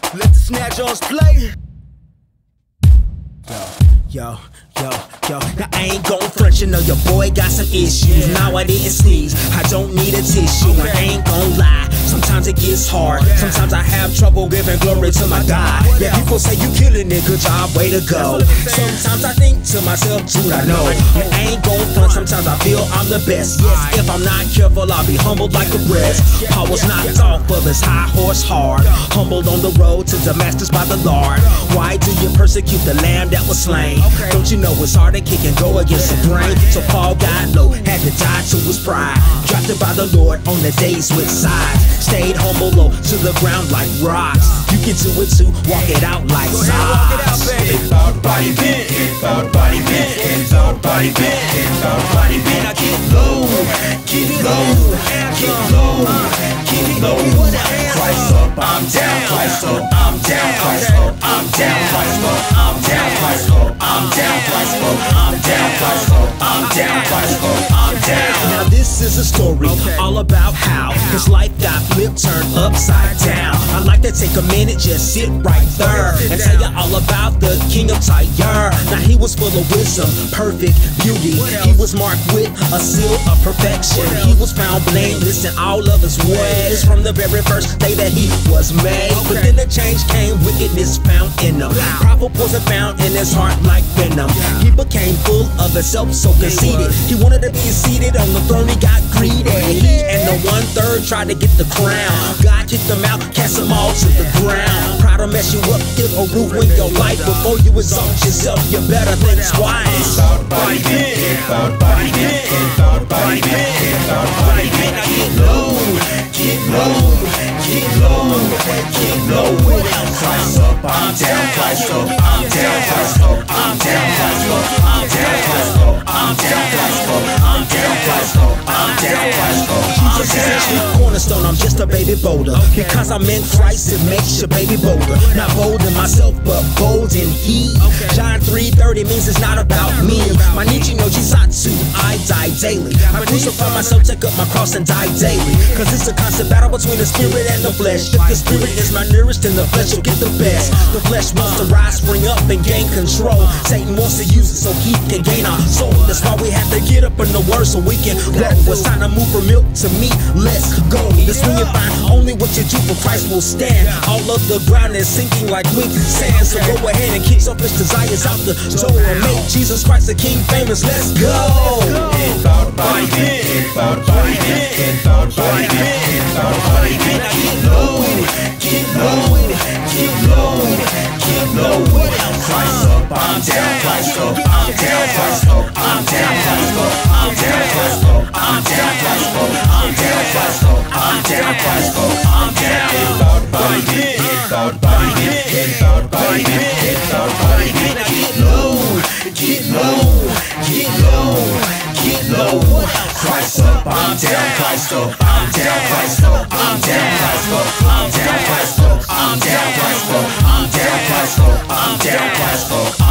Let the snare Jones play. Yo. Now I ain't gon' front, you know your boy got some issues. Now I didn't sneeze, I don't need a tissue. And I ain't gon' lie, sometimes it gets hard. Sometimes I have trouble giving glory to my God. Yeah, people say you killing it, good job, way to go. Sometimes I think to myself, dude, I know. And I ain't gon' front, sometimes I feel I'm the best. Yes, if I'm not careful, I'll be humbled like a breast. Paul was knocked off of his high horse hard, humbled on the road to Damascus by the Lord. Why do you persecute the lamb that was slain? Don't you know it's hard to kick and go against the grain? So Paul got low, had to die to his pride. Dropped it by the Lord on the days with sides. Stayed humble low to the ground like rocks. You can do it too, walk it out like socks. It's about body bent, it's about body bent, it's about body bent, it's about body bent. I get low, get low, get low, get low. Christ up, I'm down, Christ up, I'm down, Christ up, I'm down, Christ up, I'm down, Christ up, I'm down, Christ up, I'm down, Christ up, I'm down, Christ up, I'm down. Now this is a story all about how his life got flipped, turned upside down. I'd like to take a minute, just sit right there and tell you all about the King of Tyre. Now he was full of wisdom, perfect beauty. He was marked with a seal of perfection. He was found blameless in all of his ways from the very first day that he was made. But then the change came, wickedness found in him. Prideful poison found in his heart like venom. He became full of himself, so conceited. He wanted to be seated on the throne, he got greedy. He and the 1/3 tried to get the crown. God kicked them out, cast them all to the ground. Pride will mess you up, give a root in your life. Before you exalt yourself, you better think twice. It's about body bent, it's about body bent, it's about body bent, it's about body bent. I get low, get low, get low, get low. Christ up, I'm down, Christ up, I'm down, Christ up, I'm down, Christ up, I'm down, Christ up, I'm down, Christ up, I'm down, Christ up, I'm down, Christ up. Jesus is a chief cornerstone, I'm just a baby boulder. Because I'm in Christ, it makes you baby bolder. Not bold in myself, but bold in He. John 3:30 means it's not about me. My Nietzsche no Jisatsu, I die daily. I crucify myself, take up my cross and die daily. Cause it's a constant battle between the spirit and the flesh. If the spirit is my nearest, then the flesh will get the best. The flesh wants to rise, spring up, and gain control. Satan wants to use it so he can gain our soul. That's why we have to get up in the word so we can grow. It's time to move from milk to meat, let's go. This when you find only what you do for Christ will stand. All of the ground is sinking like weak sand. So go ahead and kick selfish desires out the door and make Jesus Christ the King famous, let's go. It's about body bent, it's about body bent, it's about body bent, it's about body bent. I get low, get low, get low, get low. Christ up, I'm down, Christ up, I'm down, Christ up, I'm down, Christ up, I'm down, Christ up, I'm down, Christ up, I'm down, Christ up, I'm down, Christ up, I'm down. It's about body bent, it's about body bent, it's about body bent, it's about body bent. I get low, get low, get low, get low. Christ up, I'm down, Christ up, I'm down, Christ up, I'm down, Christ up, I'm down, Christ up, I'm down, Christ up, I'm down, Christ up, I'm down, Christ up.